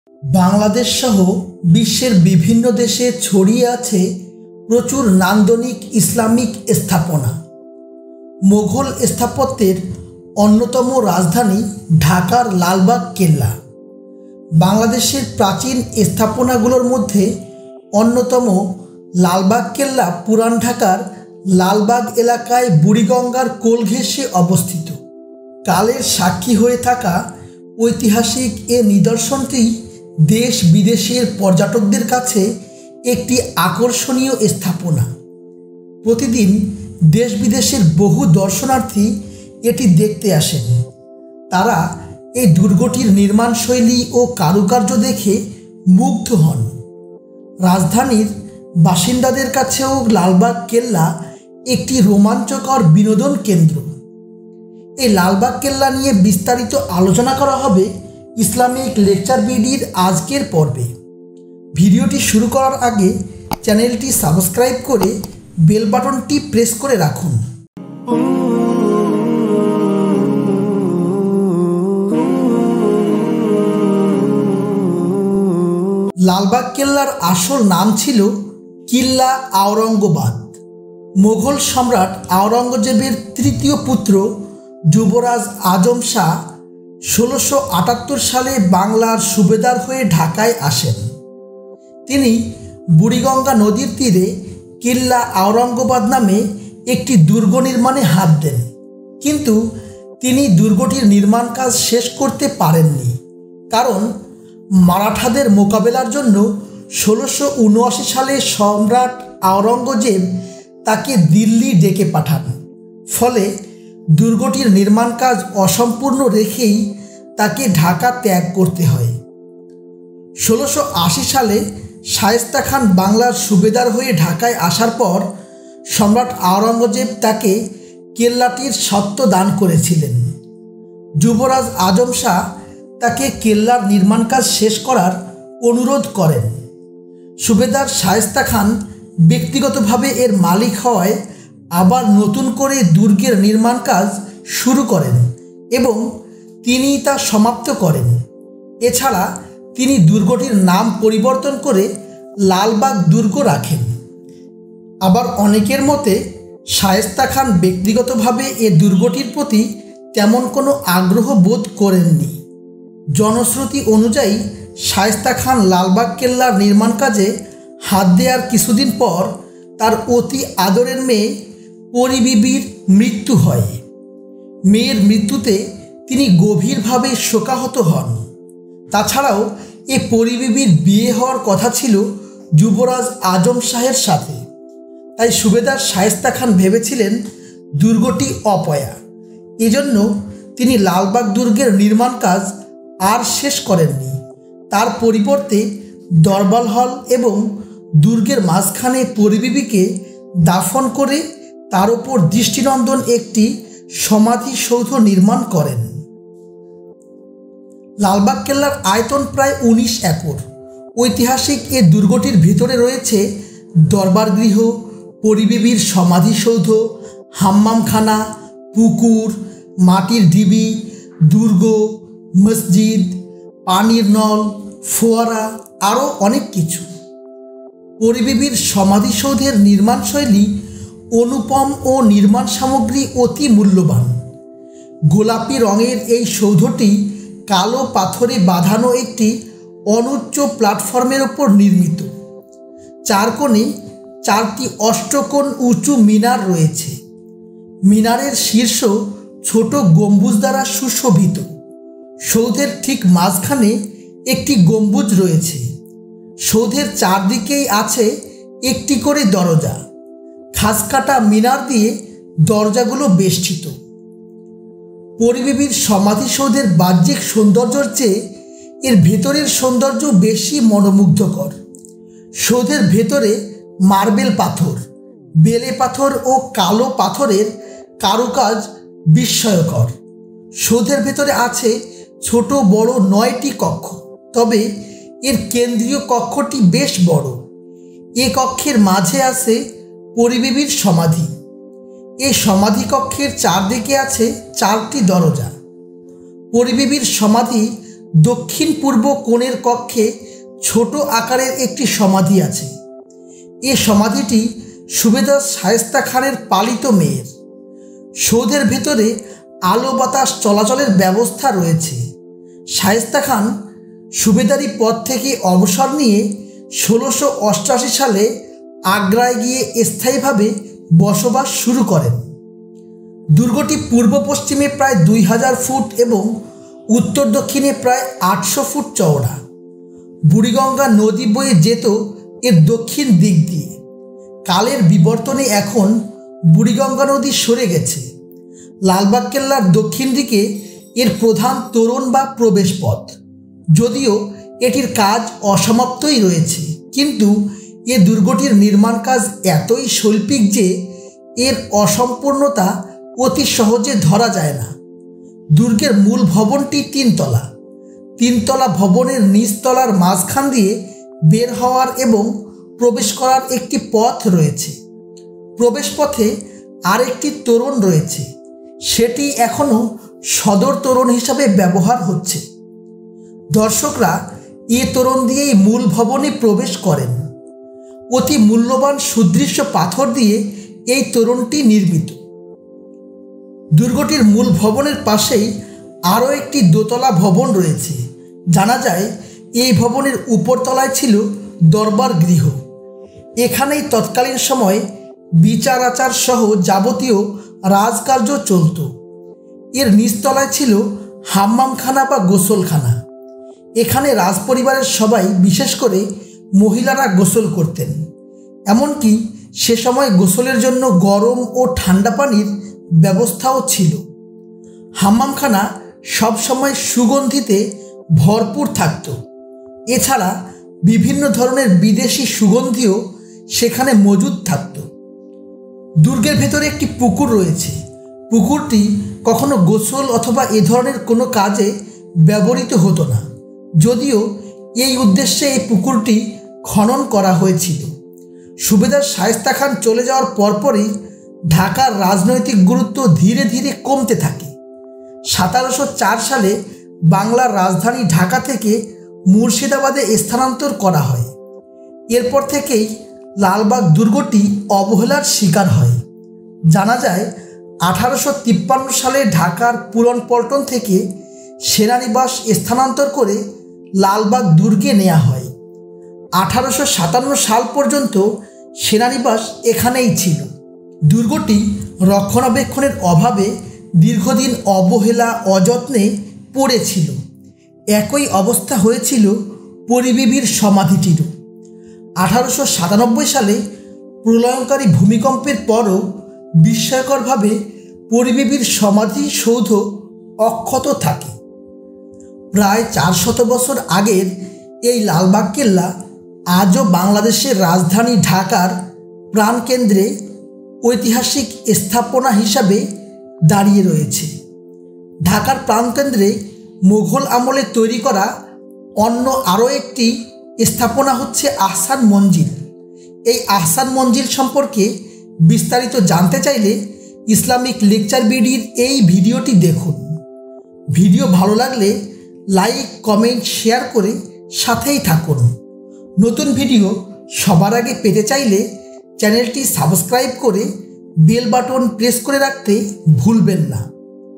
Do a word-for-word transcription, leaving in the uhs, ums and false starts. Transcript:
বাংলাদেশ সহ বিশ্বের বিভিন্ন দেশে ছড়িয়ে আছে প্রচুর নান্দনিক ইসলামিক স্থাপনা। মোগল স্থাপত্যের অন্যতম রাজধানী ঢাকার লালবাগ কেল্লা। বাংলাদেশের প্রাচীন স্থাপনাগুলোর মধ্যে অন্যতম লালবাগ কেল্লা পুরান ঢাকার লালবাগ এলাকায় বুড়িগঙ্গার কোল ঘেঁষে অবস্থিত। কালের সাক্ষী হয়ে থাকা ঐতিহাসিক এ নিদর্শনটি দেশ বিদেশের পর্যটকদের কাছে একটি আকর্ষণীয় স্থাপনা। প্রতিদিন দেশ বিদেশের বহু দর্শনার্থী এটি দেখতে আসেন। তারা এই দুর্গটির নির্মাণশৈলী ও কারুকার্য দেখে মুগ্ধ হন। রাজধানীর বাসিন্দাদের কাছেও লালবাগ কেল্লা একটি রোমাঞ্চকর বিনোদন কেন্দ্র। এই লালবাগ কেল্লা নিয়ে বিস্তারিত আলোচনা করা হবে ইসলামিক লেকচার বিডির আজকের পর্বে। ভিডিওটি শুরু করার আগে চ্যানেলটি সাবস্ক্রাইব করে বেল বাটনটি প্রেস করে রাখুন। লালবাগ কেল্লার আসল নাম ছিল কিল্লা আওরঙ্গাবাদ। মোগল সম্রাট আওরঙ্গজেবের তৃতীয় পুত্র যুবরাজ আজম শাহ ষোলোশো আটাত্তর সালে বাংলার সুবেদার হয়ে ঢাকায় আসেন। তিনি বুড়িগঙ্গা নদীর তীরে কিল্লা আওরঙ্গাবাদ নামে একটি দুর্গ নির্মাণে হাত দেন, কিন্তু তিনি দুর্গটির নির্মাণ কাজ শেষ করতে পারেননি। কারণ মারাঠাদের মোকাবেলার জন্য ষোলোশো উনআশি সালে সম্রাট আওরঙ্গজেব তাকে দিল্লি ডেকে পাঠান। ফলে দুর্গটির নির্মাণ কাজ অসম্পূর্ণ রেখেই তাকে ঢাকা ত্যাগ করতে হয়। ষোলোশো আশি সালে শায়েস্তা খান বাংলার সুবেদার হয়ে ঢাকায় আসার পর সম্রাট আওরঙ্গজেব তাকে কেল্লাটির স্বত্ব দান করেছিলেন। যুবরাজ আজম শাহ তাকে কেল্লার নির্মাণ কাজ শেষ করার অনুরোধ করেন। সুবেদার শায়েস্তা খান ব্যক্তিগতভাবে এর মালিক হওয়ায় আবার নতুন করে দুর্গের নির্মাণ কাজ শুরু করেন এবং তিনি তা সমাপ্ত করেন। এছাড়া তিনি দুর্গটির নাম পরিবর্তন করে লালবাগ দুর্গ রাখেন। আবার অনেকের মতে শায়েস্তা খান ব্যক্তিগতভাবে এ দুর্গটির প্রতি তেমন কোনো আগ্রহ বোধ করেননি। জনশ্রুতি অনুযায়ী শায়েস্তা খান লালবাগ কেল্লার নির্মাণ কাজে হাত দেওয়ার কিছুদিন পর তার অতি আদরের মেয়ে পরী বিবির মৃত্যু হয়। মেয়ের মৃত্যুতে তিনি গভীরভাবে শোকাহত হন। তাছাড়াও এ পরী বিবির বিয়ে হওয়ার কথা ছিল যুবরাজ আজম শাহের সাথে। তাই সুবেদার শায়েস্তা খান ভেবেছিলেন দুর্গটি অপয়া। এজন্য তিনি লালবাগ দুর্গের নির্মাণ কাজ আর শেষ করেননি। তার পরিবর্তে দরবার হল এবং দুর্গের মাঝখানে পরী বিবিকে দাফন করে তার উপর দৃষ্টিনন্দন একটি সমাধিসৌধ নির্মাণ করেন। লালবাগ কেল্লার আয়তন প্রায় উনিশ একর। ঐতিহাসিক এ দুর্গটির ভিতরে রয়েছে দরবারগৃহ, পরী বিবির সমাধিসৌধ, হাম্মামখানা, পুকুর, মাটির ঢিবি, দুর্গ, মসজিদ, পানির নল, ফোয়ারা, আরও অনেক কিছু। পরী বিবির সমাধিসৌধের নির্মাণশৈলী অনুপম ও নির্মাণ সামগ্রী অতি মূল্যবান। গোলাপি রঙের এই সৌধটি কালো পাথরে বাঁধানো একটি অনুচ্চ প্ল্যাটফর্মের ওপর নির্মিত। চার কোণে চারটি অষ্টকোণ উঁচু মিনার রয়েছে। মিনারের শীর্ষ ছোট গম্বুজ দ্বারা সুশোভিত। সৌধের ঠিক মাঝখানে একটি গম্বুজ রয়েছে। সৌধের চারদিকেই আছে একটি করে দরজা। খাসকাটা মিনার দিয়ে দরজাগুলো বেষ্টিত। পরী বিবির সমাধিসৌধের বাহ্যিক সৌন্দর্যের চেয়ে এর ভেতরের সৌন্দর্য বেশি মনোমুগ্ধকর। সৌধের ভেতরে মার্বেল পাথর, বেলে পাথর ও কালো পাথরের কারুকাজ বিস্ময়কর। সৌধের ভেতরে আছে ছোট বড় নয়টি কক্ষ, তবে এর কেন্দ্রীয় কক্ষটি বেশ বড়। এ কক্ষের মাঝে আছে পরী বিবির সমাধি। এই সমাধি কক্ষের চারদিকে আছে চারটি দরজা। পরী বিবির সমাধি দক্ষিণ পূর্ব কোণের কক্ষে ছোট আকারের একটি সমাধি আছে। এ সমাধিটি সুবেদার শায়েস্তা খানের পালিত মেয়ের। সৌধের ভেতরে আলো বাতাস চলাচলের ব্যবস্থা রয়েছে। শায়েস্তা খান সুবেদারি পদ থেকে অবসর নিয়ে ষোলোশো অষ্টআশি সালে আগ্রায় গিয়ে স্থায়ীভাবে বসবাস শুরু করেন। দুর্গটি পূর্ব পশ্চিমে প্রায় দুই হাজার ফুট এবং উত্তর দক্ষিণে প্রায় আটশো ফুট চওড়া। বুড়িগঙ্গা নদী বয়ে যেত এর দক্ষিণ দিক দিয়ে। কালের বিবর্তনে এখন বুড়িগঙ্গা নদী সরে গেছে। লালবাগ কেল্লার দক্ষিণ দিকে এর প্রধান তোরণ বা প্রবেশপথ। যদিও এটির কাজ অসমাপ্তই রয়েছে, কিন্তু এ দুর্গটির নির্মাণ কাজ এতই শৈল্পিক যে এর অসম্পূর্ণতা অতি সহজে ধরা যায় না। দুর্গের মূল ভবনটি তিনতলা। তিনতলা ভবনের নিচতলার মাঝখান দিয়ে বের হওয়ার এবং প্রবেশ করার একটি পথ রয়েছে। প্রবেশপথে আরেকটি তোরণ রয়েছে, সেটি এখনও সদর তোরণ হিসাবে ব্যবহার হচ্ছে। দর্শকরা এ তোরণ দিয়েই মূল ভবনে প্রবেশ করেন। অতি মূল্যবান সুদৃশ্য পাথর দিয়ে এই তোরণটি নির্মিত। দুর্গটির মূল ভবনের পাশেই আরও একটি দোতলা ভবন রয়েছে। জানা যায় এই ভবনের উপরতলায় ছিল দরবার গৃহ। এখানেই তৎকালীন সময়ে বিচার আচার সহ যাবতীয় রাজকার্য চলত। এর নিচতলায় ছিল হাম্মামখানা বা গোসলখানা। এখানে রাজপরিবারের সবাই, বিশেষ করে মহিলারা গোসল করতেন। এমনকি সে সময় গোসলের জন্য গরম ও ঠান্ডা পানির ব্যবস্থাও ছিল। হাম্মামখানা সবসময় সুগন্ধিতে ভরপুর থাকত। এছাড়া বিভিন্ন ধরনের বিদেশি সুগন্ধিও সেখানে মজুদ থাকত। দুর্গের ভেতরে একটি পুকুর রয়েছে। পুকুরটি কখনো গোসল অথবা এ ধরনের কোনো কাজে ব্যবহৃত হতো না, যদিও এই উদ্দেশ্যে এই পুকুরটি খনন করা হয়েছিল। সুবেদার শায়েস্তা খান চলে যাওয়ার পরপরই ঢাকার রাজনৈতিক গুরুত্ব ধীরে ধীরে কমতে থাকে। সতেরোশো চার সালে বাংলার রাজধানী ঢাকা থেকে মুর্শিদাবাদে স্থানান্তর করা হয়। এরপর থেকেই লালবাগ দুর্গটি অবহেলার শিকার হয়। জানা যায় আঠারোশো তিপ্পান্ন সালে ঢাকার পুরনপল্টন থেকে সেনানিবাস স্থানান্তর করে লালবাগ দুর্গে নেওয়া হয়। আঠারোশো সাতান্ন সাল পর্যন্ত সেনানিবাস এখানেই ছিল। দুর্গটি রক্ষণাবেক্ষণের অভাবে দীর্ঘদিন অবহেলা অযত্নে পড়েছিল। একই অবস্থা হয়েছিল পরিবিবির সমাধিটিরও। আঠারোশো সাতানব্বই সালে প্রলয়ঙ্কারী ভূমিকম্পের পরও বিস্ময়করভাবে পরিবিবির সমাধিসৌধ অক্ষত থাকে। প্রায় চারশত বছর আগের এই লালবাগ কেল্লা আজও বাংলাদেশের রাজধানী ঢাকার প্রাণকেন্দ্রে ঐতিহাসিক স্থাপনা হিসাবে দাঁড়িয়ে রয়েছে। ঢাকার প্রাণকেন্দ্রে মুঘল আমলে তৈরি করা অন্য আরও একটি স্থাপনা হচ্ছে আহসান মঞ্জিল। এই আহসান মঞ্জিল সম্পর্কে বিস্তারিত জানতে চাইলে ইসলামিক লেকচার বিডির এই ভিডিওটি দেখুন। ভিডিও ভালো লাগলে লাইক, কমেন্ট, শেয়ার করে সাথেই থাকুন। নতুন ভিডিও সবার আগে পেতে চাইলে চ্যানেলটি সাবস্ক্রাইব করে বেল বাটন প্রেস করে রাখতে ভুলবেন না।